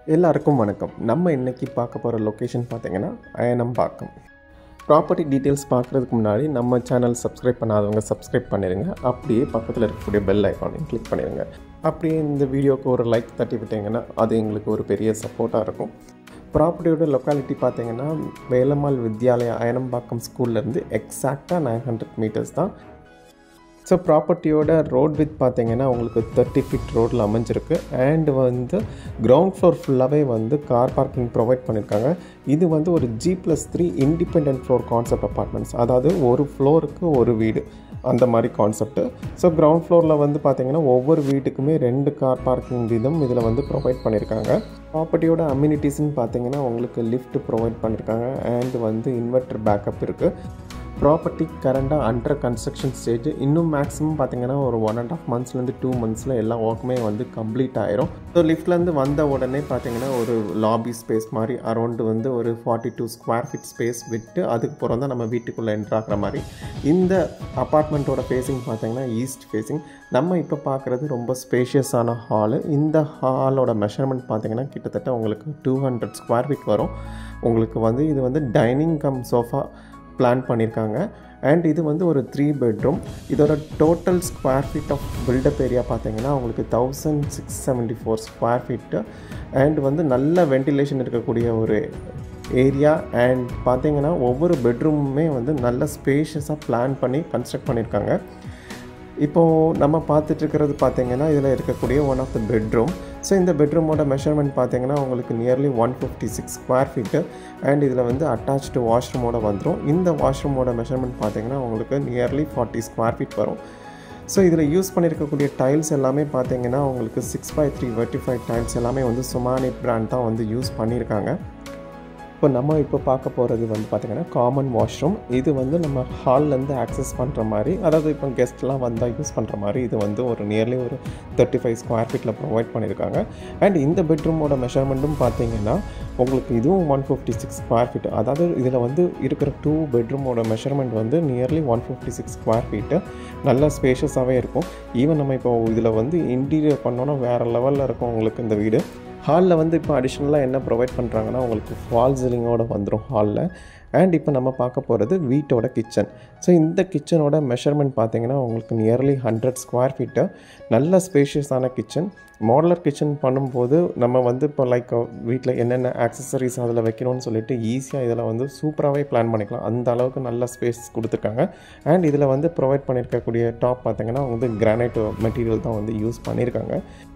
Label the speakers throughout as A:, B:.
A: எல்லாருக்கும் வணக்கம். நம்ம இன்னைக்கு பார்க்க போகிற லொக்கேஷன் பார்த்தீங்கன்னா அயனம்பாக்கம். ப்ராப்பர்ட்டி டீட்டெயில்ஸ் பார்க்குறதுக்கு முன்னாடி நம்ம சேனல் சப்ஸ்கிரைப் பண்ணாதவங்க சப்ஸ்கிரைப் பண்ணிடுங்க. அப்படியே பக்கத்தில் இருக்கக்கூடிய பெல் ஐக்கானையும் கிளிக் பண்ணிடுங்க. அப்படியே இந்த வீடியோவுக்கு ஒரு லைக் தட்டி விட்டிங்கன்னா அது எங்களுக்கு ஒரு பெரிய சப்போர்ட்டாக இருக்கும். ப்ராப்பர்ட்டியோட லொக்காலிட்டி பார்த்தீங்கன்னா வேலம்மாள் வித்யாலயா அயனம்பாக்கம் ஸ்கூல்லேருந்து எக்ஸாக்டாக 900 மீட்டர்ஸ் தான். ஸோ ப்ராப்பர்ட்டியோட ரோட் வித் பார்த்தீங்கன்னா உங்களுக்கு 30 ஃபீட் ரோடில் அமைஞ்சிருக்கு. அண்டு கிரவுண்ட் ஃப்ளோர் ஃபுல்லாகவே கார் பார்க்கிங் ப்ரொவைட் பண்ணியிருக்காங்க. இது ஒரு G+3 independent floor concept apartments, அதாவது ஒரு ஃப்ளோருக்கு ஒரு வீடு அந்த மாதிரி கான்செப்ட்டு. ஸோ கிரவுண்ட் ஃப்ளோரில் பார்த்தீங்கன்னா ஒவ்வொரு வீட்டுக்குமே 2 கார் பார்க்கிங் வீதம் இதில் ப்ரொவைட் பண்ணியிருக்காங்க. ப்ராப்பர்ட்டியோட அம்யூனிட்டிஸ்ன்னு பார்த்தீங்கன்னா உங்களுக்கு லிஃப்ட் ப்ரொவைட் பண்ணியிருக்காங்க. அண்டு இன்வெர்டர் பேக்கப் இருக்குது. ப்ராப்பர்ட்டி கரண்டாக அண்டர் கன்ஸ்ட்ரக்ஷன் ஸ்டேஜ். இன்னும் மேக்ஸிமம் பார்த்தீங்கன்னா ஒரு 1.5 மந்த்ஸ்லேருந்து 2 மந்த்ஸில் எல்லா ஒர்க்குமே கம்ப்ளீட் ஆயிரும். ஸோ லிஃப்ட்லேருந்து வந்த உடனே பார்த்தீங்கன்னா ஒரு லாபி ஸ்பேஸ் மாதிரி அரௌண்டு ஒரு 42 ஸ்கொயர் ஃபீட் ஸ்பேஸ் விட்டு அதுக்கப்புறம் தான் நம்ம வீட்டுக்குள்ளே என்ட்ரு ஆகிற மாதிரி. இந்த அப்பார்ட்மெண்ட்டோட ஃபேஸிங் பார்த்தீங்கன்னா ஈஸ்ட் ஃபேஸிங். நம்ம இப்போ பார்க்குறது ரொம்ப ஸ்பேஷியஸான ஹாலு. இந்த ஹாலோட மெஷர்மெண்ட் பார்த்தீங்கன்னா கிட்டத்தட்ட உங்களுக்கு 200 ஸ்கொயர் ஃபீட் வரும். உங்களுக்கு இது டைனிங் கம் சோஃபா பிளான் பண்ணியிருக்காங்க. அண்ட் இது ஒரு 3 பெட்ரூம். இதோட total square feet of built up area பார்த்தீங்கன்னா உங்களுக்கு 1674 ஸ்கொயர் ஃபீட்டு. அண்ட் நல்ல வென்டிலேஷன் இருக்கக்கூடிய ஒரு ஏரியா. அண்ட் பார்த்தீங்கன்னா ஒவ்வொரு பெட்ரூமுமே நல்ல ஸ்பேஷியஸாக பிளான் பண்ணி கன்ஸ்ட்ரக்ட் பண்ணியிருக்காங்க. இப்போது நம்ம பார்த்துட்ருக்கிறது பார்த்தீங்கன்னா இதில் இருக்கக்கூடிய one of the bedroom. So இந்த பெட்ரூமோட மெஷர்மெண்ட் பார்த்தீங்கன்னா உங்களுக்கு நியர்லி 156 ஸ்கொயர் ஃபீட்டு. அண்ட் இதில் அட்டாச்டு வாஷ்ரூமோட வந்துடும். இந்த வாஷ்ரூமோட மெஷர்மெண்ட் பார்த்தீங்கன்னா உங்களுக்கு நியர்லி 40 ஸ்கொயர் ஃபீட் வரும். ஸோ இதில் யூஸ் பண்ணியிருக்கக்கூடிய டைல்ஸ் எல்லாமே பார்த்தீங்கன்னா உங்களுக்கு 6x3 வெர்டிஃபைட் டைல்ஸ் எல்லாமே சுமானி பிராண்ட் தான் யூஸ் பண்ணியிருக்காங்க. இப்போ பார்க்க போகிறது பார்த்திங்கன்னா காமன் வாஷ்ரூம். இது நம்ம ஹால்லேருந்து ஆக்சஸ் பண்ணுற மாதிரி, அதாவது இப்போ கெஸ்ட்லாம் வந்தால் யூஸ் பண்ணுற மாதிரி இது ஒரு நியர்லி ஒரு 35 ஸ்கொயர் ஃபீட்டில் ப்ரொவைட் பண்ணியிருக்காங்க. அண்ட் இந்த பெட்ரூமோட மெஷர்மெண்ட்டும் பார்த்திங்கன்னா உங்களுக்கு இதுவும் 156 ஸ்கொயர் ஃபீட். அதாவது இதில் இருக்கிற 2 பெட்ரூமோட மெஷர்மெண்ட் நியர்லி 156 ஸ்கொயர் ஃபீட்டு. நல்ல ஸ்பேஷியஸாகவே இருக்கும். ஈவன் நம்ம இப்போ இதில் இன்டீரியர் பண்ணோன்னா வேறு லெவலில் இருக்கும் உங்களுக்கு இந்த வீடு. ஹாலில் இப்போ அடிஷ்னலாக என்ன ப்ரொவைட் பண்ணுறாங்கன்னா உங்களுக்கு ஃபால் சீலிங்கோடு வந்துடும் ஹாலில். அண்ட் இப்போ நம்ம பார்க்க போகிறது வீட்டோட கிச்சன். ஸோ இந்த கிச்சனோட மெஷர்மெண்ட் பார்த்திங்கன்னா உங்களுக்கு நியர்லி 100 ஸ்கொயர் ஃபீட்டு. நல்ல ஸ்பேஷியஸான கிச்சன். மாடுலர் கிச்சன் பண்ணும்போது நம்ம இப்போ லைக் வீட்டில் என்னென்ன ஆக்சசரிஸ் அதில் வைக்கணும்னு சொல்லிட்டு ஈஸியாக இதில் சூப்பராகவே பிளான் பண்ணிக்கலாம். அந்த அளவுக்கு நல்ல ஸ்பேஸ் கொடுத்துருக்காங்க. அண்ட் இதில் ப்ரொவைட் பண்ணியிருக்கக்கூடிய டாப் பார்த்திங்கன்னா கிரானைட் மெட்டீரியல் தான் யூஸ் பண்ணியிருக்காங்க.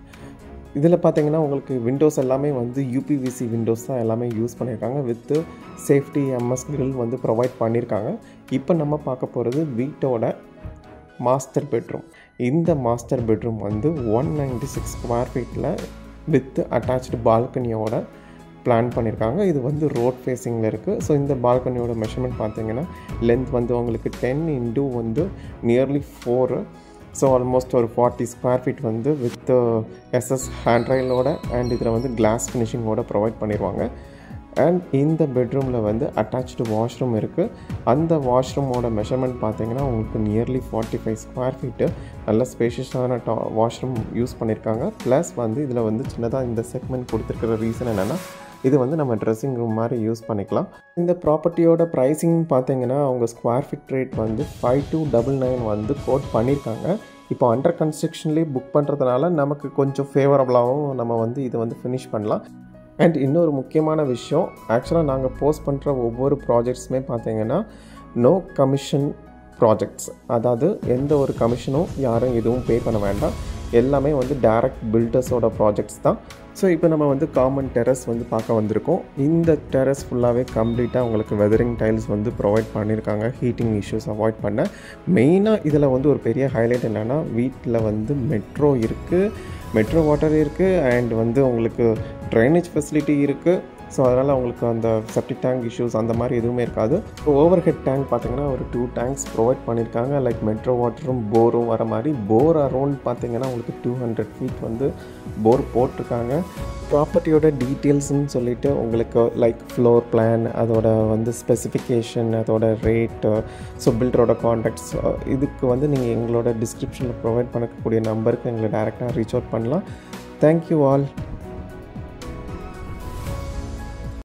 A: இதில் பார்த்தீங்கன்னா உங்களுக்கு விண்டோஸ் எல்லாமே UPVC விண்டோஸ் தான் எல்லாமே யூஸ் பண்ணியிருக்காங்க. With safety MS grill provide பண்ணியிருக்காங்க. இப்போ நம்ம பார்க்க போகிறது வீட்டோட மாஸ்டர் பெட்ரூம். இந்த மாஸ்டர் பெட்ரூம் 196 ஸ்கொயர் ஃபீட்டில் வித் அட்டாச்டு பால்கனியோட பிளான் பண்ணியிருக்காங்க. இது ரோட் ஃபேஸிங்கில் இருக்குது. ஸோ இந்த பால்கனியோட மெஷர்மெண்ட் பார்த்தீங்கன்னா லென்த் உங்களுக்கு 10 × நியர்லி 4. ஸோ ஆல்மோஸ்ட் ஒரு 40 ஸ்கொயர் ஃபீட் வித் SS ஹேண்ட்ரைலோட அண்ட் இதில் கிளாஸ் ஃபினிஷிங்கோட ப்ரொவைட் பண்ணிடுவாங்க. அண்ட் இந்த பெட்ரூமில் அட்டாச்டு வாஷ்ரூம் இருக்குது. அந்த வாஷ்ரூமோட மெஷர்மெண்ட் பார்த்தீங்கன்னா உங்களுக்கு நியர்லி 45 ஸ்கொயர் ஃபீட்டு. நல்ல ஸ்பேஷியஸான வாஷ்ரூம் யூஸ் பண்ணியிருக்காங்க. ப்ளஸ் இதில் சின்னதாக இந்த செக்மெண்ட் கொடுத்துருக்கிற ரீசன் என்னென்னா இது நம்ம ட்ரெஸ்ஸிங் ரூம் மாதிரி யூஸ் பண்ணிக்கலாம். இந்த ப்ராப்பர்ட்டியோட ப்ரைஸிங் பார்த்தீங்கன்னா அவங்க ஸ்கொயர் ஃபீட் ரேட் 5299 கோட் பண்ணியிருக்காங்க. இப்போ அண்டர் கன்ஸ்ட்ரக்ஷன்லேயே புக் பண்ணுறதுனால நமக்கு கொஞ்சம் ஃபேவரபுளாகவும் நம்ம இது ஃபினிஷ் பண்ணலாம். அண்ட் இன்னொரு முக்கியமான விஷயம், ஆக்சுவலாக நாங்கள் போஸ்ட் பண்ணுற ஒவ்வொரு ப்ராஜெக்ட்ஸுமே பார்த்தீங்கன்னா நோ கமிஷன் ப்ராஜெக்ட்ஸ். அதாவது எந்த ஒரு கமிஷனும் யாரும் எதுவும் பே பண்ண வேண்டாம். எல்லாமே டைரக்ட் பில்டர்ஸோட ப்ராஜெக்ட்ஸ் தான். ஸோ இப்போ நம்ம காமன் டெரஸ் பார்க்க வந்திருக்கோம். இந்த டெரஸ் ஃபுல்லாகவே கம்ப்ளீட்டாக உங்களுக்கு வெதரிங் டைல்ஸ் ப்ரொவைட் பண்ணியிருக்காங்க. ஹீட்டிங் இஷ்யூஸ் அவாய்ட் பண்ண. மெயினாக இதில் ஒரு பெரிய ஹைலைட் என்னென்னா வீட்டில் மெட்ரோ இருக்குது, மெட்ரோ வாட்டர் இருக்குது. அண்ட் உங்களுக்கு ட்ரைனேஜ் ஃபெசிலிட்டி இருக்குது. ஸோ அதனால் உங்களுக்கு அந்த செப்டிக் டேங்க் இஷ்யூஸ் அந்த மாதிரி எதுவுமே இருக்காது. ஸோ ஓவர் ஹெட் டேங்க் பார்த்திங்கன்னா ஒரு 2 டேங்க்ஸ் ப்ரொவைட் பண்ணியிருக்காங்க. லைக் மெட்ரோ வாட்டரும் போரும் வர மாதிரி. போர் அரௌண்ட் பார்த்திங்கன்னா உங்களுக்கு 200 ஃபீட் போர் போட்டிருக்காங்க. ப்ராப்பர்ட்டியோட டீட்டெயில்ஸ்னு சொல்லிவிட்டு உங்களுக்கு லைக் ஃப்ளோர் பிளான், அதோட ஸ்பெசிஃபிகேஷன், அதோட ரேட்டு, ஸோ பில்டரோட கான்டாக்ட்ஸ், இதுக்கு நீங்கள் எங்களோட டிஸ்கிரிப்ஷனில் ப்ரொவைட் பண்ணக்கூடிய நம்பருக்கு எங்களை டைரெக்டாக ரீச் அவுட் பண்ணலாம். Thank you all.